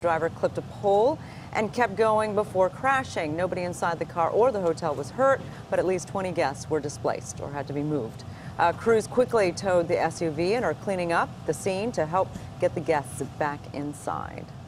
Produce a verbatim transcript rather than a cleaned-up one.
driver clipped a pole and kept going before crashing. Nobody inside the car or the hotel was hurt, but at least twenty guests were displaced or had to be moved. Uh, crews quickly towed the S U V and are cleaning up the scene to help get the guests back inside.